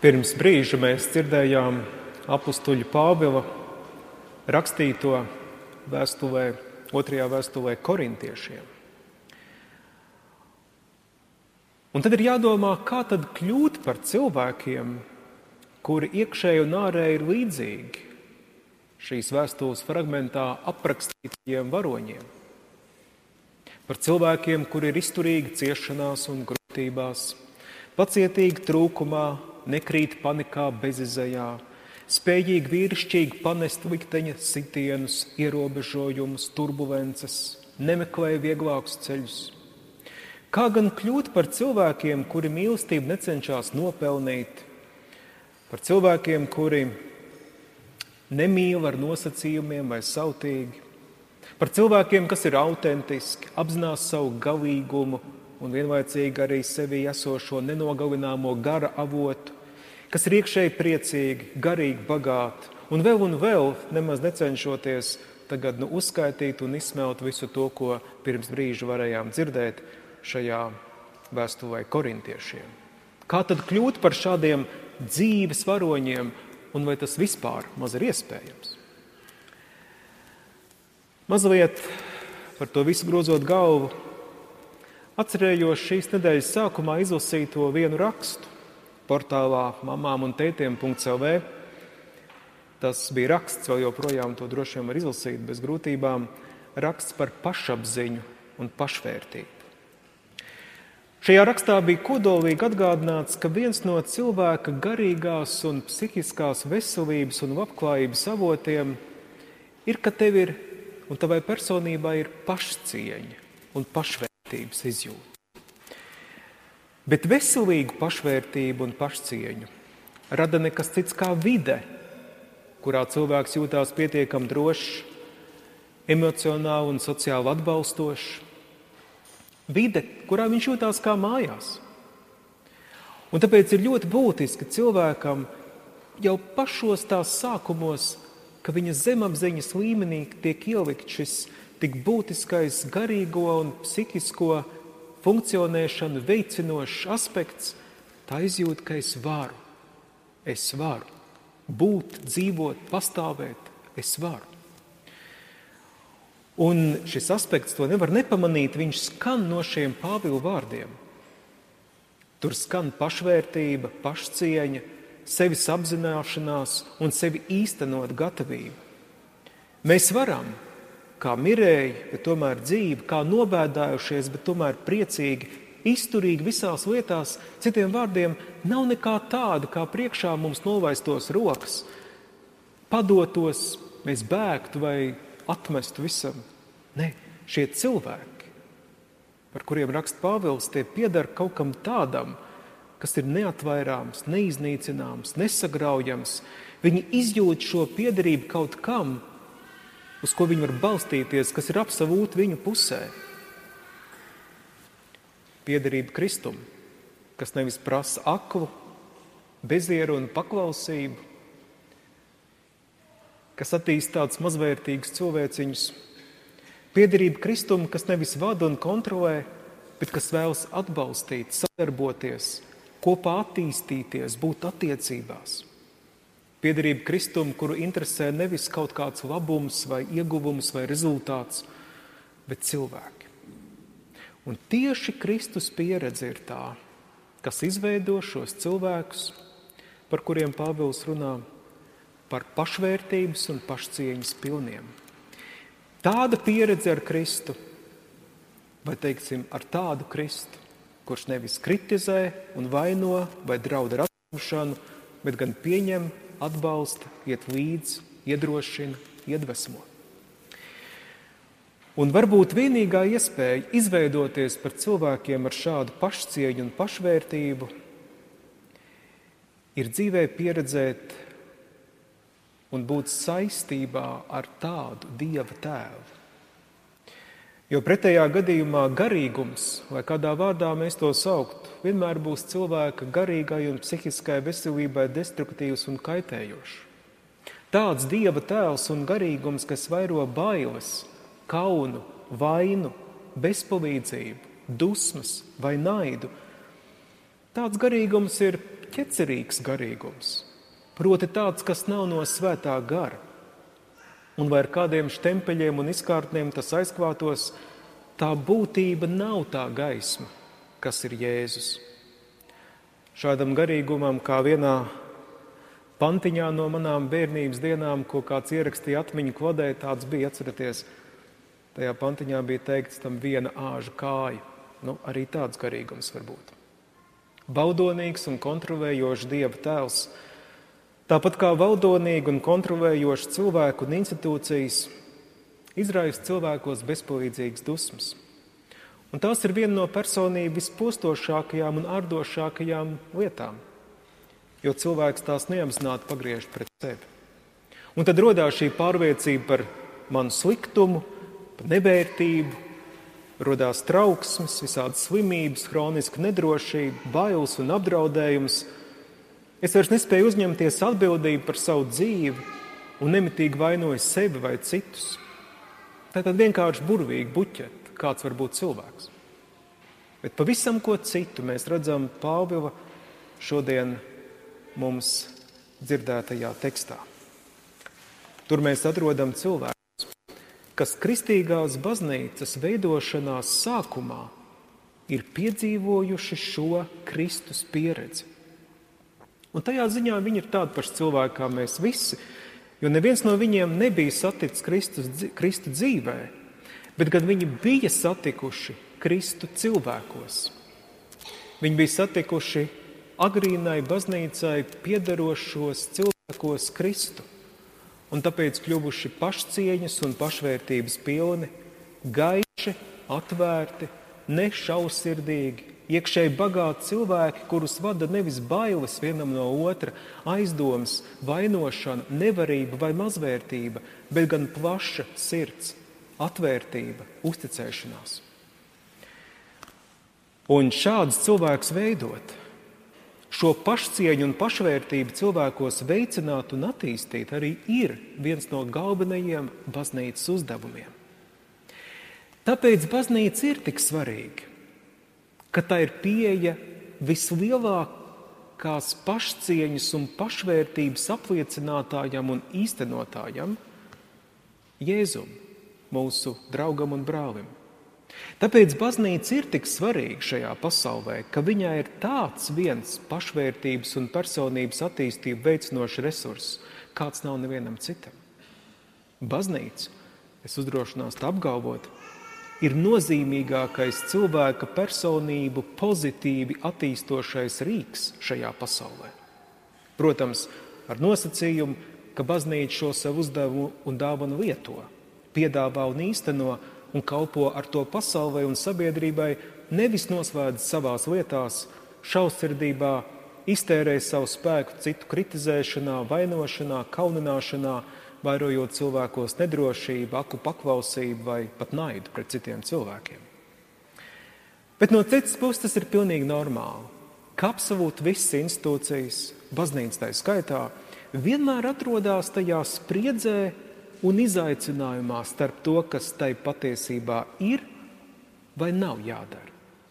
Pirms brīža mēs dzirdējām apustuļa Pāvila rakstīto vēstulē, otrajā vēstulē korintiešiem. Un tad ir jādomā, kā tad kļūt par cilvēkiem, kuri iekšēji un ārēji ir līdzīgi šīs vēstules fragmentā aprakstītajiem varoņiem. Par cilvēkiem, kuri ir izturīgi ciešanās un grūtībās, pacietīgi trūkumā, nekrīt panikā, bezizejā, spējīgi vīrišķīgi panest likteņa sitienus, ierobežojumus, turbulences, nemeklē vieglākus ceļus. Kā gan kļūt par cilvēkiem, kuri mīlestību necenšas nopelnīt, par cilvēkiem, kuri nemīl ar nosacījumiem vai sautīgi, par cilvēkiem, kas ir autentiski, apzinās savu galīgumu un vienlaicīgi arī sevi esošo nenogalināmo gara avotu, kas ir iekšēji priecīgi, garīgi bagāti, un vēl, nemaz necenšoties tagad uzskaitīt un izsmelt visu to, ko pirms brīža varējām dzirdēt šajā vēstulē korintiešiem. Kā tad kļūt par šādiem dzīves varoņiem, un vai tas vispār maz ir iespējams? Mazliet par to visu grozot galvu, atcerējos šīs nedēļas sākumā izlasīto vienu rakstu portālā mamām un tētiem.lv. Tas bija raksts, vēl joprojām to droši vien var izlasīt bez grūtībām, raksts par pašapziņu un pašvērtību. Šajā rakstā bija kodolīgi atgādināts, ka viens no cilvēka garīgās un psihiskās veselības un labklājības avotiem ir, ka tev ir un tavai personībai ir pašcieņa un pašvērtības izjūta. Bet veselīgu pašvērtību un pašcieņu rada nekas cits kā vide, kurā cilvēks jūtās pietiekami drošs, emocionāli un sociāli atbalstošs. Vide, kurā viņš jūtās kā mājās. Un tāpēc ir ļoti būtiski cilvēkam jau pašos tās sākumos, ka viņa zemapziņas līmenī tiek ielikt šis tik būtiskais garīgo un psihisko funkcionēšanu veicinošs aspekts, tā izjūta, ka es varu būt, dzīvot, pastāvēt, es varu. Un šis aspekts, to nevar nepamanīt, viņš skan no šiem Pāvila vārdiem. Tur skan pašvērtība, pašcieņa, sevis apzināšanās un sevi īstenot gatavību. Mēs varam, kā mirēji, bet tomēr dzīvi, kā nobēdājušies, bet tomēr priecīgi, izturīgi visās lietās, citiem vārdiem, nav nekā tāda, kā priekšā mums novaistos rokas, padotos, mēs bēgtu vai atmestu visam. Nē, šie cilvēki, par kuriem raksta Pāvils, tie pieder kaut kam tādam, kas ir neatvairāms, neiznīcināms, nesagraujams. Viņi izjūt šo piederību kaut kam, uz ko viņi var balstīties, kas ir absolūti viņu pusē. Piederība Kristum, kas nevis prasa aklu, bezieru un paklausību, kas attīst tādus mazvērtīgus cilvēciņus. Piederība Kristum, kas nevis vada un kontrolē, bet kas vēlas atbalstīt, sadarboties, kopā attīstīties, būt attiecībās. Piederība Kristum, kuru interesē nevis kaut kāds labums vai ieguvums vai rezultāts, bet cilvēki. Un tieši Kristus pieredze ir tā, kas izveido šos cilvēkus, par kuriem Pāvils runā, par pašvērtības un pašcieņas pilniem. Tāda pieredze ar Kristu, vai teiksim ar tādu Kristu, kurš nevis kritizē un vaino vai draud ar atstumšanu, bet gan pieņem, atbalsta, iet līdzi, iedrošina, iedvesmo. Un varbūt vienīgā iespēja izveidoties par cilvēkiem ar šādu pašcieņu un pašvērtību ir dzīvē pieredzēt un būt saistībā ar tādu Dieva tēvu. Jo pretējā gadījumā garīgums, vai kādā vārdā mēs to saukt, vienmēr būs cilvēka garīgai un psihiskai veselībai destruktīvs un kaitējošs. Tāds Dieva tēls un garīgums, kas vairo bailes, kaunu, vainu, bezpalīdzību, dusmas vai naidu, tāds garīgums ir ķecerīgs garīgums, proti tāds, kas nav no svētā gara. Un vai ar kādiem štempeļiem un izkārtniem tas aizklātos, tā būtība nav tā gaisma, kas ir Jēzus. Šādam garīgumam, kā vienā pantiņā no manām bērnības dienām, ko kāds ierakstīja atmiņu kladē, tāds bija, atceraties, tajā pantiņā bija teikts tam viena āža kāja. Arī tāds garīgums var būt. Baudonīgs un kontrolējošs Dieva tēls, tāpat kā baudonīgi un kontrolējoši cilvēku un institūcijas, izraisa cilvēkos bezpalīdzīgas dusmas. Un tās ir viena no personību vispostošākajām un ārdošākajām lietām, jo cilvēks tās neapzināti pagriež pret sevi. Un tad rodās šī pārliecība par manu sliktumu, par nevērtību, rodās trauksmes, visādas slimības, hroniska nedrošība, bailes un apdraudējums. Es vairs nespēju uzņemties atbildību par savu dzīvi un nemitīgi vainoju sevi vai citus. Tā ir vienkārši burvīgi buķeti, kāds var būt cilvēks. Bet pavisam ko citu mēs redzam Pāvila šodien mums dzirdētajā tekstā. Tur mēs atrodam cilvēku, kas kristīgās baznīcas veidošanās sākumā ir piedzīvojuši šo Kristus pieredzi. Un tajā ziņā viņi ir tādi paši cilvēki kā mēs visi, jo neviens no viņiem nebija saticis Kristu dzīvē, bet gan viņi bija satikuši Kristu cilvēkos. Viņi bija satikuši agrīnai baznīcai piederošos cilvēkos Kristu. Un tāpēc kļuvuši pašcieņas un pašvērtības pilni, gaiši, atvērti, nešaursirdīgi, iekšēji bagāti cilvēki, kurus vada nevis bailes vienam no otra, aizdomas, vainošana, nevarība vai mazvērtība, bet gan plaša sirds, atvērtība, uzticēšanās. Un šādus cilvēkus veidot, šo pašcieņu un pašvērtību cilvēkos veicināt un attīstīt arī ir viens no galvenajiem baznīcas uzdevumiem. Tāpēc baznīca ir tik svarīga, ka tā ir pieeja vislielākās pašcieņas un pašvērtības apliecinātājam un īstenotājam, Jēzum, mūsu draugam un brālim. Tāpēc baznīca ir tik svarīga šajā pasaulē, ka viņai ir tāds viens pašvērtības un personības attīstību veicinošs resurss, kāds nav nevienam citam. Baznīca, es uzdrošinos tā apgalvot, ir nozīmīgākais cilvēka personību pozitīvi attīstošais rīks šajā pasaulē. Protams, ar nosacījumu, ka baznīca šo savu uzdevumu un dāvanu lieto, piedāvā un īsteno un kalpo ar to pasaulē un sabiedrībai, nevis noslēdz savās lietās, šaursirdībā, iztērē savu spēku citu kritizēšanā, vainošanā, kaunināšanā, vairojot cilvēkos nedrošību, aku paklausību vai pat naidu pret citiem cilvēkiem. Bet no citas puses tas ir pilnīgi normāli, ka absolūti visas institūcijas, baznīca tai skaitā, vienmēr atrodas tajā spriedzē un izaicinājumā starp to, kas tai patiesībā ir vai nav jādara.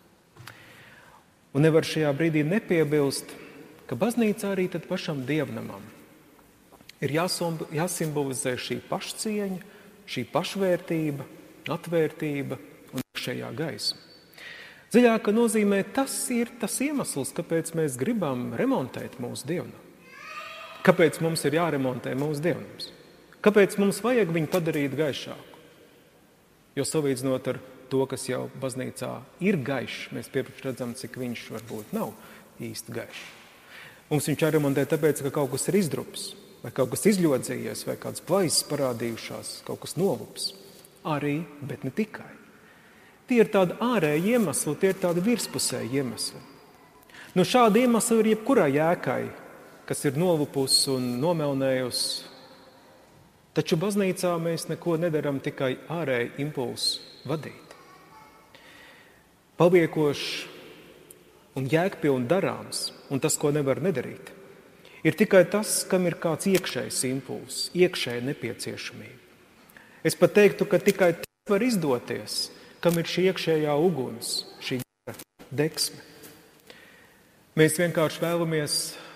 Un nevar šajā brīdī nepiebilst, ka baznīcā arī tad pašam dievnamam ir jāsimbolizē šī pašcieņa, šī pašvērtība, atvērtība un iekšējā gaisma. Dziļāka nozīmē tas ir tas iemesls, kāpēc mēs gribam remontēt mūsu dievnamu. Kāpēc mums ir jāremontē mūsu dievnams? Kāpēc mums vajag viņu padarīt gaišāku? Jo salīdzinot ar to, kas jau baznīcā ir gaišs, mēs piepriekš redzam, cik viņš varbūt nav īsti gaišs. Mums viņš jāremontē tāpēc, ka kaut kas ir izdrups, vai kaut kas izļodzījies, vai kāds plaisas parādījušās, kaut kas nolups. Arī, bet ne tikai. Tie ir tādi ārēji iemesli, tie ir tādi virspusēji iemesli. Šādi iemesli ir jebkurai jēkai, kas ir nolupusi un nomelnējusi. Taču baznīcā mēs neko nedaram tikai ārēji impulsu vadīt. Paliekošs un jēgpilni darāms, un tas, ko nevar nedarīt, ir tikai tas, kam ir kāds iekšējs impulss, iekšēja nepieciešamība. Es pat teiktu, ka tikai tas var izdoties, kam ir šī iekšējā uguns, šī degsme. Mēs vienkārši vēlamies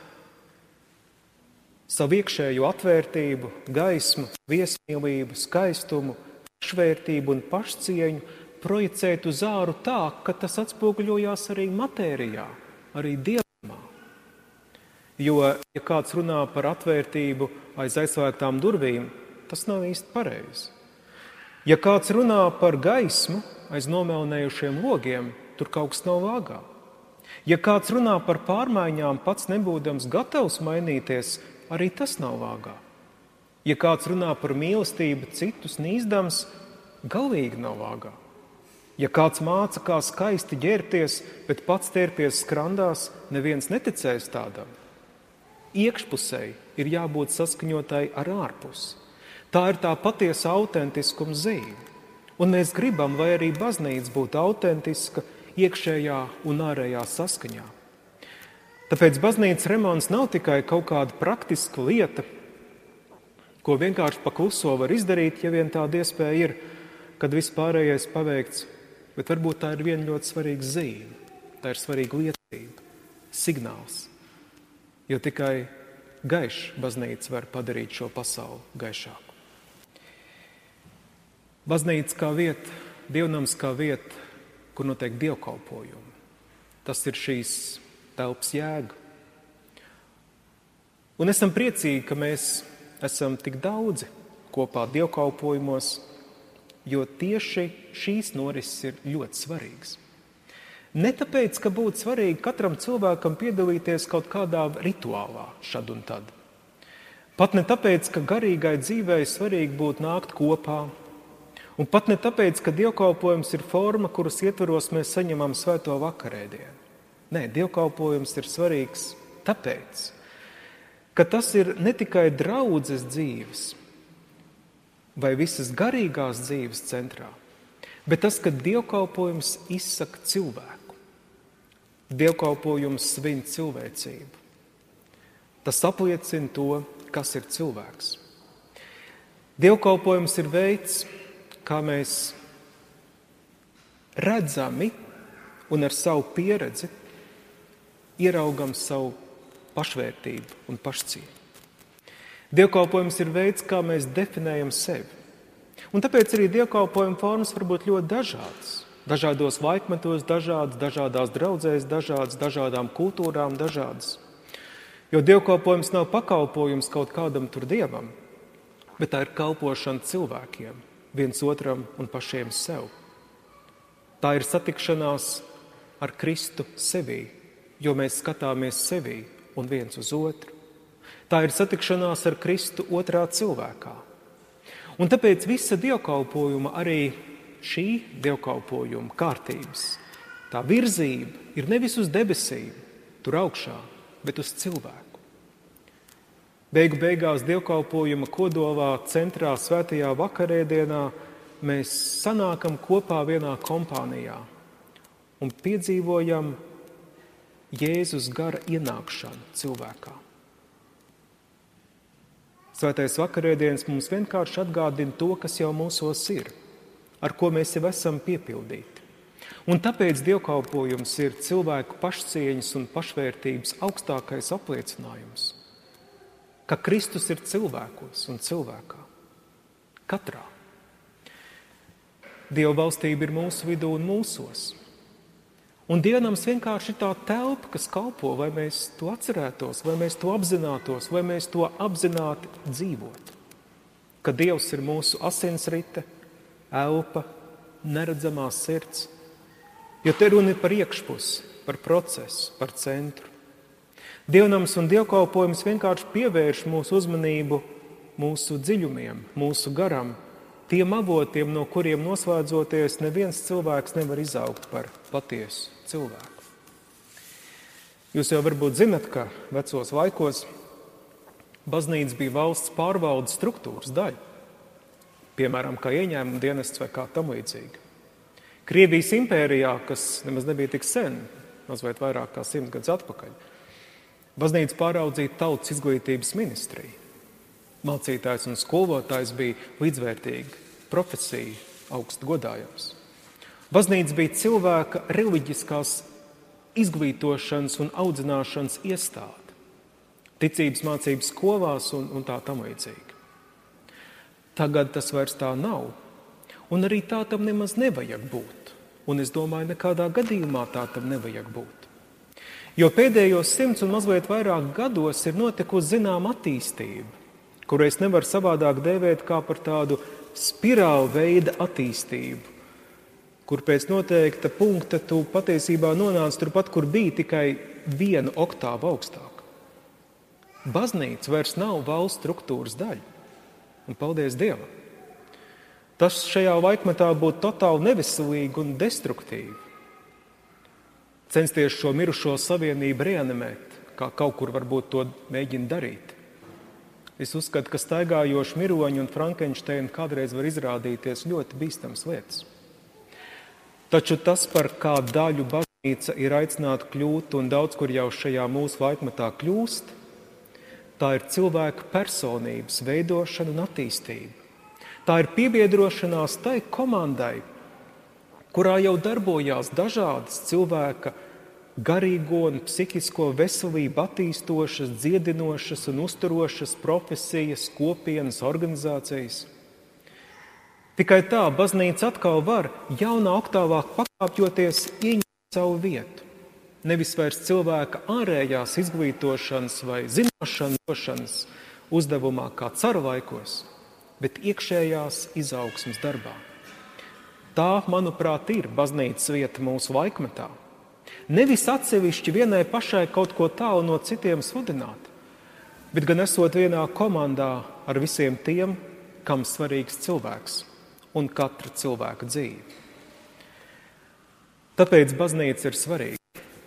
savu iekšējo atvērtību, gaismu, viesmīlību, skaistumu, pašvērtību un pašcieņu projicēt uz āru tā, ka tas atspoguļojās arī matērijā, arī dievumā. Jo, ja kāds runā par atvērtību aiz aizslēgtām durvīm, tas nav īsti pareizi. Ja kāds runā par gaismu aiz nomelnējušiem logiem, tur kaut kas nav vāgā. Ja kāds runā par pārmaiņām, pats nebūdams gatavs mainīties, arī tas nav vāgā. Ja kāds runā par mīlestību citus nīzdams, galīgi nav vāgā. Ja kāds māca, kā skaisti ģērbties, bet pats tērpies skrandās, neviens neticēs tādam. Iekšpusēji ir jābūt saskaņotai ar ārpusi. Tā ir tā patiesa autentiskuma zīme. Un mēs gribam, lai arī baznīca būtu autentiska iekšējā un ārējā saskaņā. Tāpēc baznīcas remonts nav tikai kaut kāda praktiska lieta, ko vienkārši pakluso var izdarīt, ja vien tāda iespēja ir, kad viss pārējais paveikts, bet varbūt tā ir viena ļoti svarīga zīme, tā ir svarīga liecība, signāls, jo tikai gaišs baznīca var padarīt šo pasauli gaišāku. Baznīca kā vieta, dievnams kā vieta, kur notiek dievkalpojumi. Tas ir šīs telpas jēga. Un esam priecīgi, ka mēs esam tik daudzi kopā dievkalpojumos, jo tieši šīs norises ir ļoti svarīgas. Ne tāpēc, ka būtu svarīgi katram cilvēkam piedalīties kaut kādā rituālā šad un tad. Pat ne tāpēc, ka garīgai dzīvei svarīgi būtu nākt kopā, un pat ne tāpēc, ka dievkalpojums ir forma, kuras ietvaros mēs saņemam svēto vakarēdienu. Nē, dievkalpojums ir svarīgs tāpēc, ka tas ir ne tikai draudzes dzīves vai visas garīgās dzīves centrā, bet tas, ka dievkalpojums izsaka cilvēku. Dievkalpojums svin cilvēcību. Tas apliecina to, kas ir cilvēks. Dievkalpojums ir veids, kā mēs redzami un ar savu pieredzi ieraugam savu pašvērtību un pašcieņu. Dievkalpojums ir veids, kā mēs definējam sevi. Un tāpēc arī dievkalpojuma formas var būt ļoti dažādas. Dažādos laikmetos dažādas, dažādās draudzēs dažādas, dažādām kultūrām dažādas. Jo dievkalpojums nav pakalpojums kaut kādam tur dievam, bet tā ir kalpošana cilvēkiem, viens otram un pašiem sev. Tā ir satikšanās ar Kristu sevī, jo mēs skatāmies sevī un viens uz otru. Tā ir satikšanās ar Kristu otrā cilvēkā. Un tāpēc visa dievkalpojuma, arī šī dievkalpojuma kārtības, tā virzība ir nevis uz debesīm, tur augšā, bet uz cilvēku. Beigu beigās dievkalpojuma kodolā centrā svētajā vakarēdienā mēs sanākam kopā vienā kompānijā un piedzīvojam Jēzus gara ienākšanu cilvēkā. Svētais vakarēdienas mums vienkārši atgādina to, kas jau mūsos ir, ar ko mēs jau esam piepildīti. Un tāpēc dievkalpojums ir cilvēku pašcieņas un pašvērtības augstākais apliecinājums, ka Kristus ir cilvēkos un cilvēkā. Katrā. Dieva valstība ir mūsu vidū un mūsos. Un dievnams vienkārši ir tā telpa, kas kalpo, vai mēs to atcerētos, vai mēs to apzinātos, vai mēs to apzināti dzīvot. Ka Dievs ir mūsu asinsrite, elpa, neredzamā sirds. Jo te runa ir par iekšpusi, par procesu, par centru. Dievnams un dievkalpojums vienkārši pievērš mūsu uzmanību mūsu dziļumiem, mūsu garam, tiem avotiem, no kuriem noslēdzoties neviens cilvēks nevar izaugt par patiesu cilvēku. Jūs jau varbūt zinat, ka vecos laikos baznīca bija valsts pārvaldes struktūras daļa, piemēram, kā ieņēmuma dienests vai kā tam līdzīgi. Krievijas impērijā, kas nemaz nebija tik sen, mazliet vairāk kā 100 gadus atpakaļ, baznīca pāraudzīja tautas izglītības ministriju. Mācītājs un skolotājs bija līdzvērtīga profesija, augstu godājams. Baznīca bija cilvēka reliģiskās izglītošanas un audzināšanas iestāde, ticības mācības skolās un tā tam līdzīgi. Tagad tas vairs tā nav, un arī tā tam nemaz nevajag būt. Un es domāju, nekādā gadījumā tā tam nevajag būt. Jo pēdējos 100 un mazliet vairāk gados ir notikusi zināma attīstība, kuru es nevaru savādāk dēvēt kā par tādu spirālu veida attīstību, kur pēc noteikta punkta tu patiesībā nonāc turpat, kur bija, tikai 1 oktāvu augstāk. Baznīca vairs nav valsts struktūras daļa, un paldies Dievam. Tas šajā laikmetā būtu totāli neveselīgi un destruktīvi. Censties šo mirušo savienību reanimēt, kā kaut kur varbūt to mēģina darīt. Es uzskatu, ka staigājoši miroņi un Frankensteini kādreiz var izrādīties ļoti bīstams lietas. Taču tas, par kā daļu baznīca ir aicināta kļūt, un daudz kur jau šajā mūsu laikmetā kļūst, tā ir cilvēka personības veidošana un attīstība. Tā ir piebiedrošanās tai komandai, kurā jau darbojās dažādas cilvēka garīgo un psihisko veselību attīstošas, dziedinošas un uzturošas profesijas, kopienas, organizācijas. Tikai tā baznīca atkal var jaunā oktāvā pakāpjoties ieņemt savu vietu. Nevis vairs cilvēka ārējās izglītošanas vai zināšanas uzdevumā kā caru laikos, bet iekšējās izaugsmes darbā. Tā, manuprāt, ir baznīcas vieta mūsu laikmetā. Nevis atsevišķi vienai pašai kaut ko tālu no citiem sludināt, bet gan esot vienā komandā ar visiem tiem, kam svarīgs cilvēks un katra cilvēka dzīve. Tāpēc baznīca ir svarīga.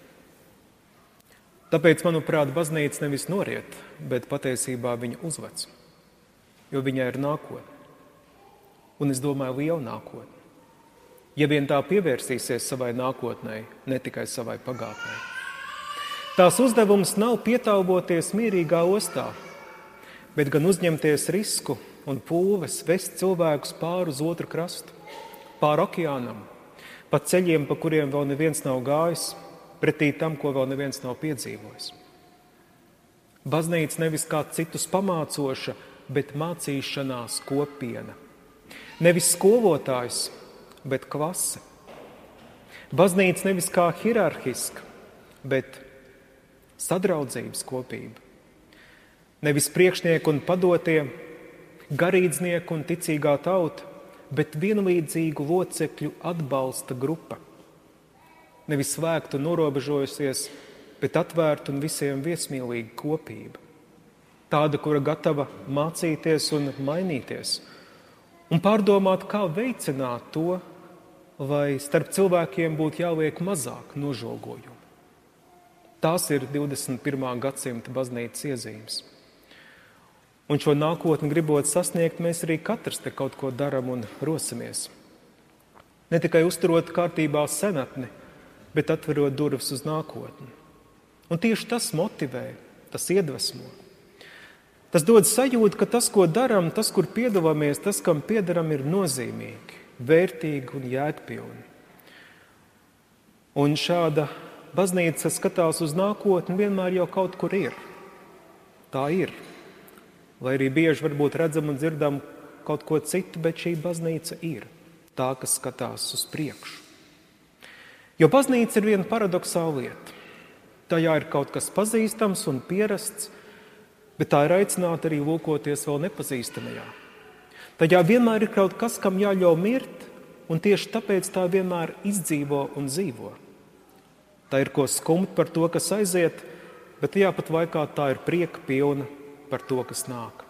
Tāpēc, manuprāt, baznīca nevis noriet, bet patiesībā viņa uzvec, jo viņai ir nākotne. Un es domāju, liela nākotne. Ja vien tā pievērsīsies savai nākotnei, ne tikai savai pagātnei. Tās uzdevums nav pietāvoties mierīgā ostā, bet gan uzņemties risku un pūles vest cilvēkus pāri uz otru krastu, pāri okeānam, pa ceļiem, pa kuriem vēl neviens nav gājis, pretī tam, ko vēl neviens nav piedzīvojis. Baznīca nevis kā citus pamācoša, bet mācīšanās kopiena. Nevis skolotājs, bet klase. Baznīca nevis kā hierarhiska, bet sadraudzības kopība. Nevis priekšnieku un padotie, garīdznieku un ticīgā tauta, bet vienlīdzīgu locekļu atbalsta grupa. Nevis slēgta un norobežojusies, bet atvērta un visiem viesmīlīga kopība. Tāda, kura gatava mācīties un mainīties, un pārdomāt, kā veicināt to, lai starp cilvēkiem būtu jāliek mazāk nožogojumu. Tās ir 21. gadsimta baznīcas iezīmes. Un šo nākotni gribot sasniegt, mēs arī katrs te kaut ko daram un rosamies. Ne tikai uzturot kārtībā senatni, bet atverot durvis uz nākotni. Un tieši tas motivē, tas iedvesmo. Tas dod sajūtu, ka tas, ko daram, tas, kur piedalāmies, tas, kam piedaram, ir nozīmīgi, vērtīgi un jēgpilni. Un šāda baznīca skatās uz nākotni vienmēr jau kaut kur ir. Tā ir. Lai arī bieži varbūt redzam un dzirdam kaut ko citu, bet šī baznīca ir tā, kas skatās uz priekšu. Jo baznīca ir viena paradoxāla lieta. Tajā ir kaut kas pazīstams un pierasts, bet tā ir aicināta arī lūkoties vēl nepazīstamajā. Tajā vienmēr ir kaut kas, kam jāļauj mirt, un tieši tāpēc tā vienmēr izdzīvo un dzīvo. Tā ir ko skumt par to, kas aiziet, bet tajā pat laikā tā ir prieka pilna par to, kas nāk.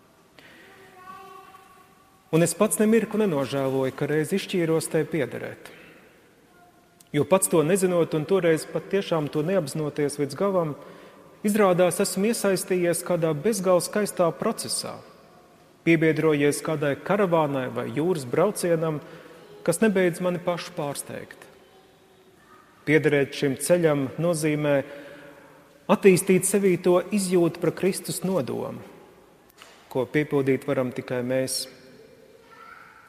Un es pats nemirkli nenožēloju, ka reiz izšķīros tai piederēt. Jo pats to nezinot un toreiz pat tiešām to neapzinoties līdz galam, izrādās esmu iesaistījies kādā bezgalīgi skaistā procesā, piebiedrojies kādai karavānai vai jūras braucienam, kas nebeidz mani pašu pārsteigt. Piederēt šim ceļam nozīmē attīstīt sevī to izjūtu par Kristus nodomu, ko piepildīt varam tikai mēs.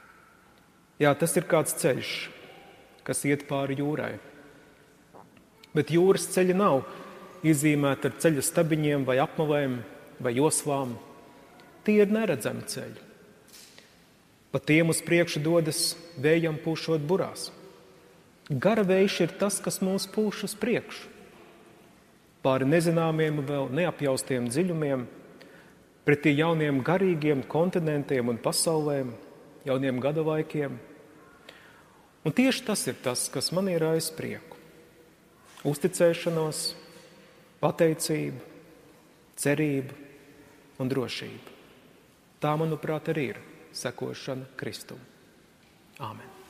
Jā, tas ir kāds ceļš, kas iet pāri jūrai. Bet jūras ceļi nav izzīmēti ar ceļa stabiņiem vai apmalēm vai joslām. Tie ir neredzami ceļi. Pa tiem uz priekšu dodas vējam pūšot burās. Gara vējš ir tas, kas mūs pūš uz priekšu. Pāri nezināmiem vēl neapjaustiem dziļumiem, pretī jauniem garīgiem kontinentiem un pasaulēm, jauniem gadalaikiem. Un tieši tas ir tas, kas man ir aiz prieku. Uzticēšanos, pateicību, cerību un drošību. Tā, manuprāt, arī ir sekošana Kristum. Āmen.